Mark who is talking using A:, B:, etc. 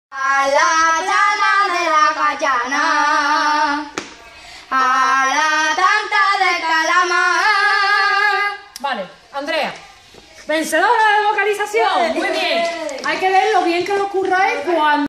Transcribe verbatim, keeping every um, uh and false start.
A: A la llana de la Guyana, a la tanta de Calamar.
B: Vale, Andrea, vencedora de vocalización. Muy bien. Hay que ver lo bien que le ocurra cuando